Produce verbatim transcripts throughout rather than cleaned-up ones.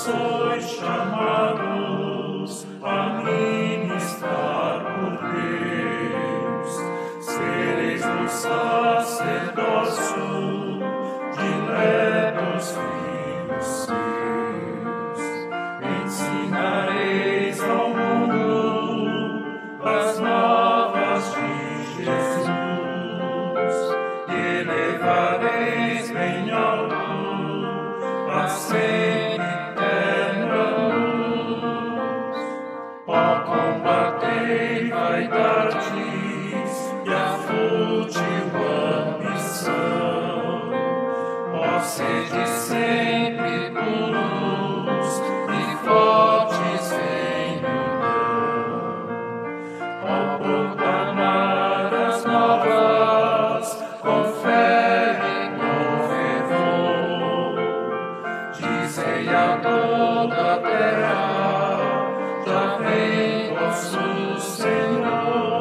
sois chamados a ministrar por Deus, sereis no sacerdócio diletos filhos seus, ensinareis ao mundo as novas de Jesus, e elevareis bem alto a sempre eterna luz. Ó, combatei vaidades e a fútil ambição, ó, sede sempre puros e fortes em união. Ó, proclamar as novas com fé e com fervor, dizei a toda a terra, já vem vosso Senhor.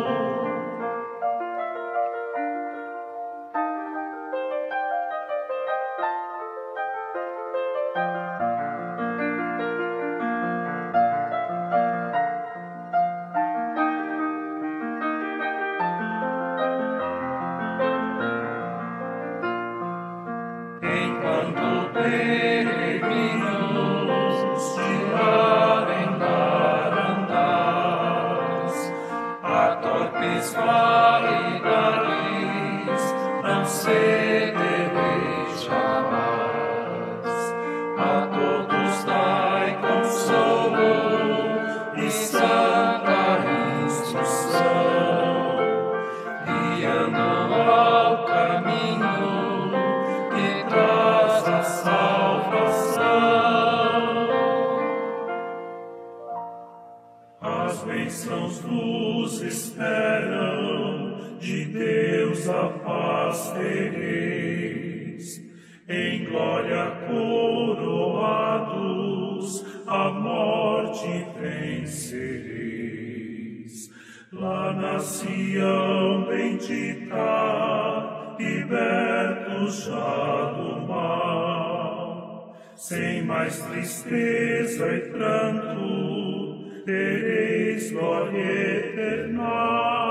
Enquanto peregrinos de lar em lar andais, a torpes vaidades não cedereis jamais. A todos dai consolo e santa instrução, guiando ao caminho que traz a salvação. As bênçãos vos esperam, de Deus a paz tereis, em glória coroados, a morte vencereis. Lá na Sião bendita, libertos já do mal, sem mais tristeza e pranto, tereis glória eterna.